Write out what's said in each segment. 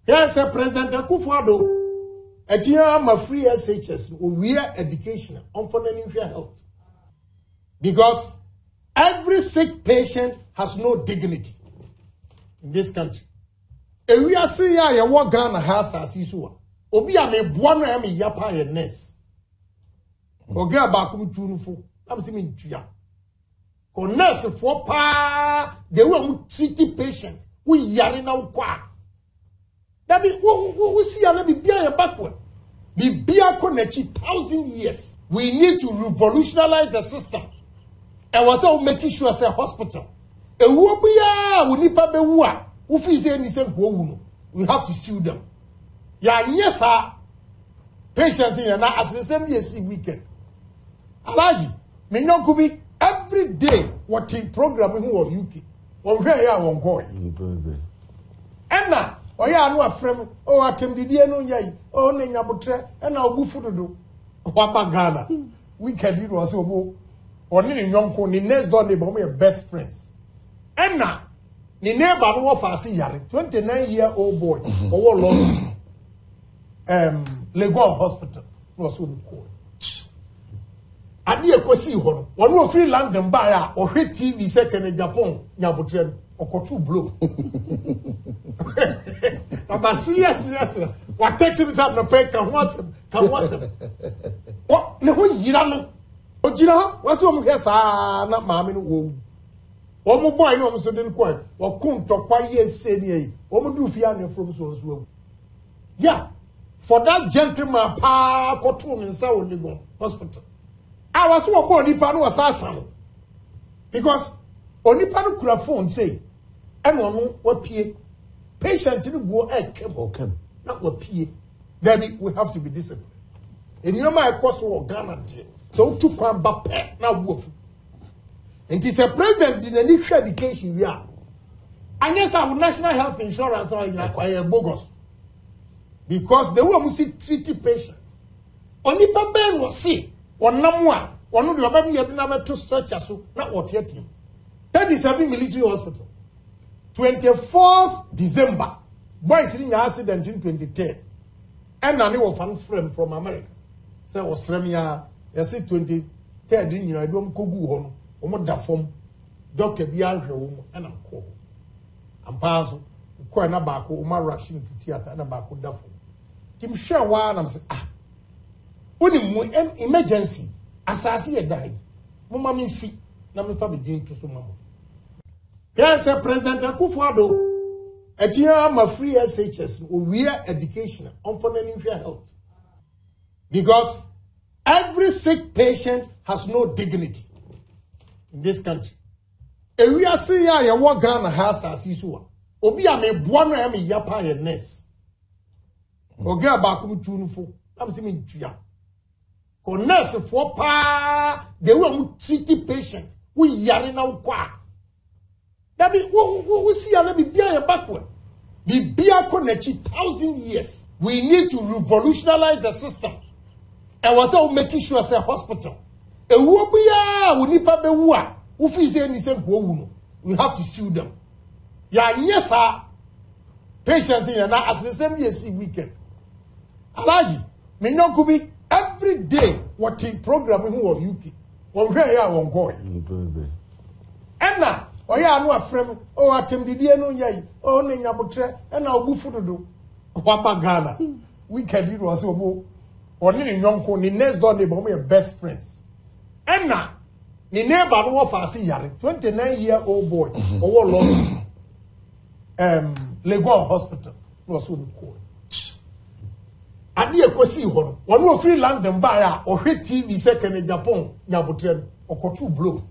Yes, President Akufo-Addo. I'm a free SHS or we are education on financial health. Because every sick patient has no dignity in this country. And we are saying I walk Ghana house as usual. Obi a me buano ya me yapa ye nurse. Oga bakum tunufo. I'm saying tia. Ko nurse for pa they will treat patient. We yare na ukwa. That be we see a be bia backward. Be bia konechi 1,000 years. We need to revolutionize the system. And was all making sure say hospital. E wo bia we nipa be wo a wo fi say ni say ko wu no. We have to sue them. Ya nyesa patients in na as the same year weekend. Alaji me nyonko bi every day what in program who or UK. Or where ya won go. Enna oya anu afrem o atemdidie no nyai o ne nyabotre na obufu dodo wapa Ghana weekend it was obo oni ne nyonko ni next door neighbor my best friends enna ni neighbor no fa ase yare 29-year-old boy owo lost Legon hospital no so ko ade ekosi ho no wonu ofri London ba ya o hwe TV second Japan nyabotre okotu blow. But serious. What takes him up no pay can was him. What no yirano. O jira was one here not mammy wo. Omo boy no so didn't quite. Or kun to quite said ye. Omo do fiane from so as well. Yeah. For that gentleman pa kotum in Sao Legon hospital. I was so born Nipano assassin. Because Onipano could have phone say. And one what pay patient to go come not what pay. Then we have to be disciplined. And you my course or Ghana so to come back now wolf. And it's a president in an issue education we are. And yes, our national health insurance are acquire bogus. Because they will see treaty patients. Only Ben was sick or no one. One of the baby had never to stretch us not what yet him. 37 military hospital. 24th December, boys in accident in 23rd. And I know fan friend from America. So was Remia, I said 23rd in I don't go home, or more da form, Dr. Bianco, and I'm called. And pass, quite a back, or my rushing to theatre and a back with Duffo. Kim share one, I'm saying, only emergency, assassin died. Mamma me see, now me probably doing to some. Yes, President Akufo-Addo. I'm a free SHS or we are education on financial health. Because every sick patient has no dignity in this country. And we are saying I walk Ghana house as usual. Obi a me buano ya me yapa ye nurse. Oga bakum tunufo. I'm saying tia. Ko nurse for pa they will treat patient. We yare na ukwa. That be we see a be bia backward. Be bia konechi 1,000 years. We need to revolutionize the system. And was all making sure say hospital. E wo bia we nipa be wo a wo fi say ni say ko wu no. We have to sue them. Ya nyesa patients in na as the same year weekend. Alaji me nyonko bi every day what in program who or UK. Or where ya won go. Enna oya anu afrem o atemdidie no nyai o ne nyabotre e na obufu dodo wapa Ghana weekend it was obo oni ne nyonko ni next door neighbor my best friends enna ni neighbor no fa ase yare 29-year-old boy owo lost Legon hospital no so ko ade ekosi ho no wonu ofri London ba ya o hwe TV second Japan nyabotre okotu blow.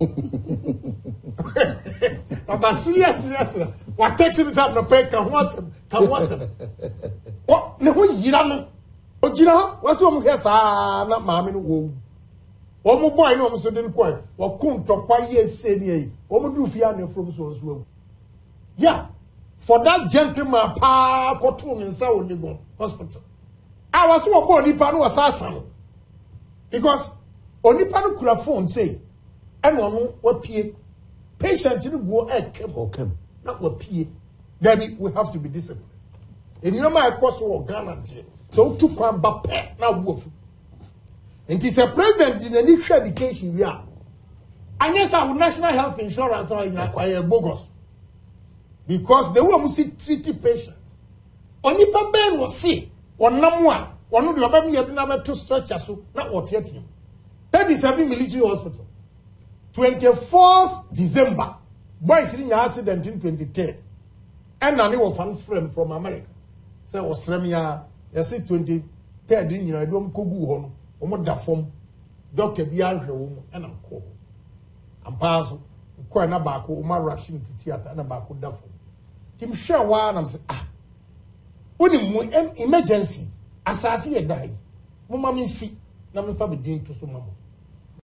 But serious. What takes him up no pay can was him. What no yirano. O jira was one here sa na maame no wo. O mo boy no so den kwai. O kun to kwai yes say dey. O mo do fia na from so. Yeah. For that gentleman pa kotu in Sao Legon hospital. I was so born nipa no assassin. Because onipa no kula phone say and one what pay patient to go come not what pay. Then we have to be disciplined. Enyoma ekoso wo Ghana de. So tu kwan ba pe na wofu. And it's a president in any education we are. And yes, our national health insurance now is bogus. Because they will see treaty patients. Only pa ben was see. One number one of the other me to stretch so not what yet him. 37 military hospital. 24th December. Boy is in accident in 23rd. And I was one friend from America. So was Remia, I said 23rd in I don't go home. Da form Dr. Bianca and I'm called. And pass quite a back or rushing to theatre and a back with da form. Tim share one and say, only emergency. As I see a die. Mamma see, Nammy Fabi doing to some.